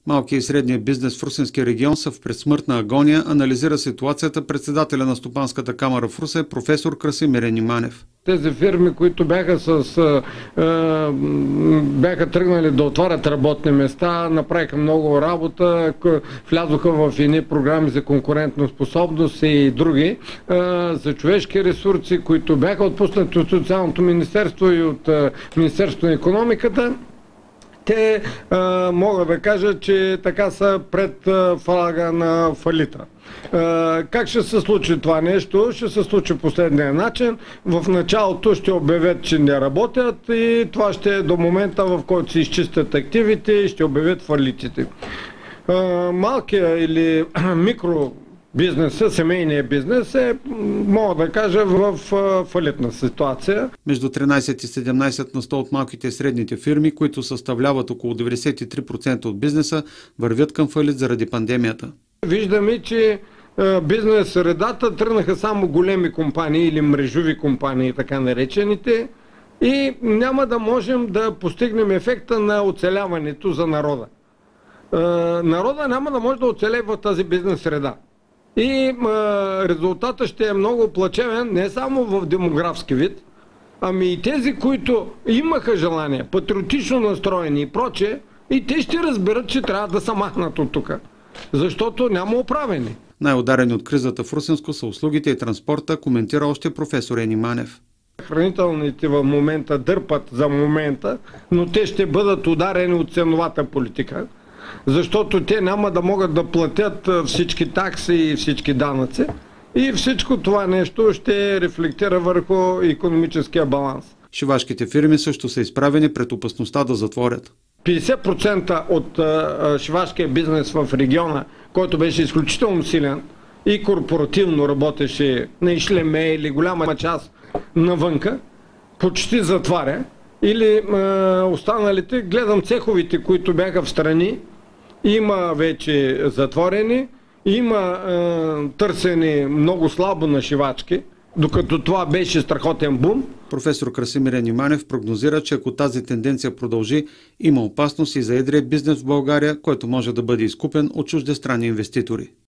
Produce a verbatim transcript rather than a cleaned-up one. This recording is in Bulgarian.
Малкият и средния бизнес в Русенския регион са в предсмъртна агония, анализира ситуацията председателя на Стопанската камара в Русе, професор Красимир Ениманев. Тези фирми, които бяха, с, а, бяха тръгнали да отварят работни места, направиха много работа, влязоха в едни програми за конкурентна способност и други, а, за човешки ресурси, които бяха отпуснати от Социалното министерство и от а, Министерството на икономиката. Те а, мога да кажа, че така са пред а, флага на фалита. А, как ще се случи това нещо? Ще се случи последния начин. В началото ще обявят, че не работят и това ще е до момента, в който се изчистят активите и ще обявят фалитите. А, малкия или микро бизнеса, семейния бизнес е, мога да кажа, в фалитна ситуация. Между тринайсет и седемнайсет на сто от малките и средните фирми, които съставляват около деветдесет и три процента от бизнеса, вървят към фалит заради пандемията. Виждаме, че бизнес средата тръгнаха само големи компании или мрежови компании, така наречените, и няма да можем да постигнем ефекта на оцеляването за народа. Народа няма да може да оцелее в тази бизнес среда. И а, резултатът ще е много плачевен, не само в демографски вид, ами и тези, които имаха желание, патриотично настроени и прочее, и те ще разберат, че трябва да се махнат от тук, защото няма управени. Най-ударени от кризата в Русенско са услугите и транспорта, коментира още професор Ениманев. Хранителните в момента дърпат за момента, но те ще бъдат ударени от ценовата политика, защото те няма да могат да платят всички такси и всички данъци и всичко това нещо ще рефлектира върху икономическия баланс. Шивашките фирми също са изправени пред опасността да затворят. петдесет процента от а, шивашкия бизнес в региона, който беше изключително силен и корпоративно работеше на ишлеме или голяма част навънка, почти затваря. Или а, останалите, гледам цеховите, които бяха в страни, има вече затворени, има а, търсени много слабо на шивачки, докато това беше страхотен бум. Професор Красимир Ениманев прогнозира, че ако тази тенденция продължи, има опасност и за едрия бизнес в България, който може да бъде изкупен от чуждестранни инвеститори.